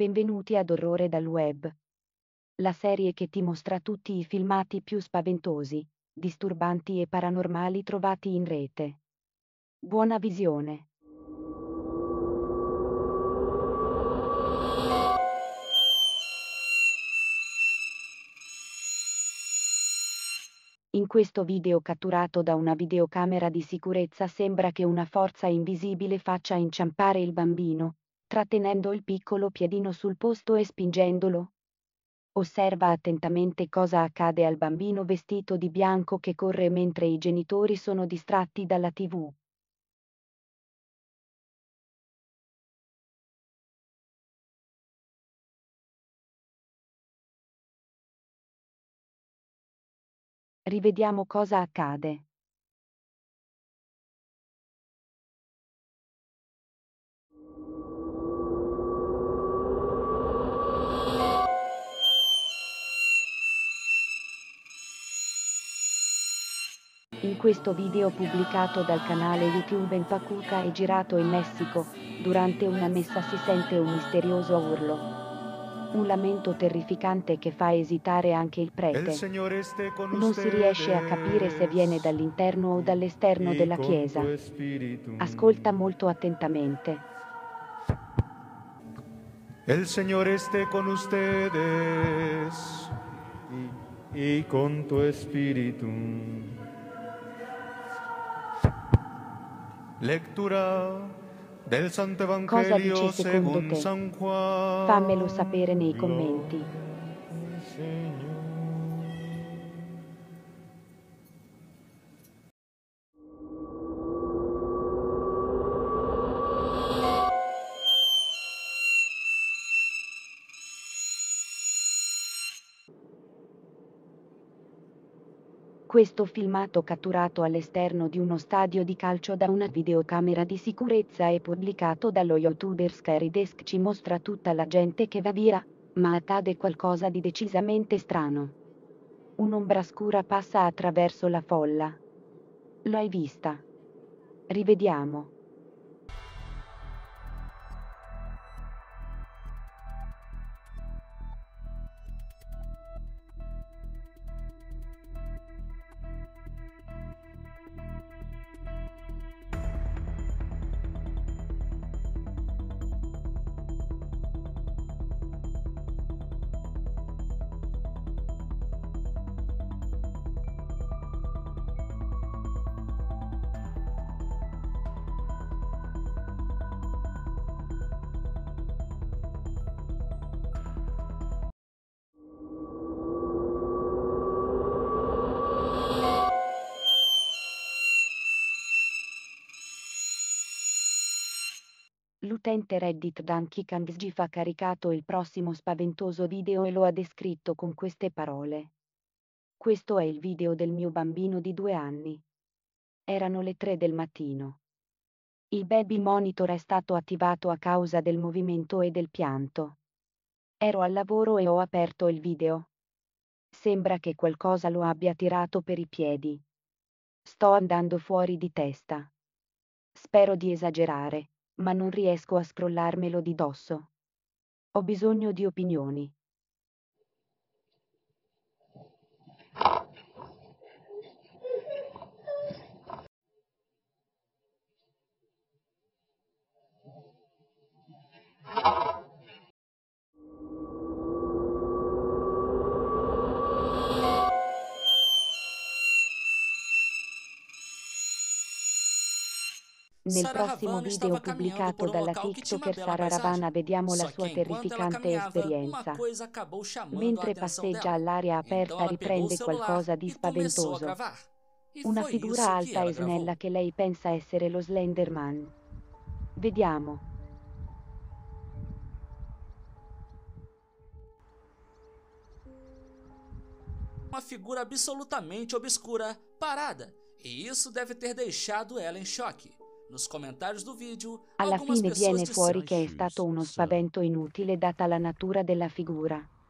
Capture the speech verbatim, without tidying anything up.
Benvenuti ad Orrore dal Web, la serie che ti mostra tutti i filmati più spaventosi, disturbanti e paranormali trovati in rete. Buona visione. In questo video catturato da una videocamera di sicurezza sembra che una forza invisibile faccia inciampare il bambino, trattenendo il piccolo piedino sul posto e spingendolo. Osserva attentamente cosa accade al bambino vestito di bianco che corre mentre i genitori sono distratti dalla tivù. Rivediamo cosa accade. In questo video pubblicato dal canale YouTube Empacuca e girato in Messico, durante una messa si sente un misterioso urlo. Un lamento terrificante che fa esitare anche il prete. Non si riesce a capire se viene dall'interno o dall'esterno della chiesa. Ascolta molto attentamente. El Señor esté con ustedes y, y con tu espíritu. Lectura del Santo Cosa Evangelio dice secondo según te? San Juan. Fammelo sapere nei commenti. Señor. Questo filmato catturato all'esterno di uno stadio di calcio da una videocamera di sicurezza e pubblicato dallo youtuber Scaridesk ci mostra tutta la gente che va via, ma accade qualcosa di decisamente strano. Un'ombra scura passa attraverso la folla. Lo hai vista? Rivediamo. L'utente Reddit Danky Kangsgif ha caricato il prossimo spaventoso video e lo ha descritto con queste parole. Questo è il video del mio bambino di due anni. Erano le tre del mattino. Il baby monitor è stato attivato a causa del movimento e del pianto. Ero al lavoro e ho aperto il video. Sembra che qualcosa lo abbia tirato per i piedi. Sto andando fuori di testa. Spero di esagerare, ma non riesco a scrollarmelo di dosso. Ho bisogno di opinioni. Nel Sara prossimo Havana video estava caminhando pubblicato por um dalla local que tinha uma TikToker bela Sara paisagem. Ravana vediamo la Só sua que enquanto ela terrificante caminhava, uma esperienza. coisa acabou chamando a Mentre atenção passeggia dela. all'aria Então aperta ela pegou o riprende celular qualcosa di e começou a spaventoso. gravar. E Una foi figura isso que alta ela e gravou. snella che lei pensa essere lo Slenderman. Vediamo. Uma figura absolutamente obscura, parada. E isso deve ter deixado ela em choque. Nos comentários do vídeo, Alla algumas fine pessoas viene fuori disseram... che è stato uno spavento inutile data la natura della figura.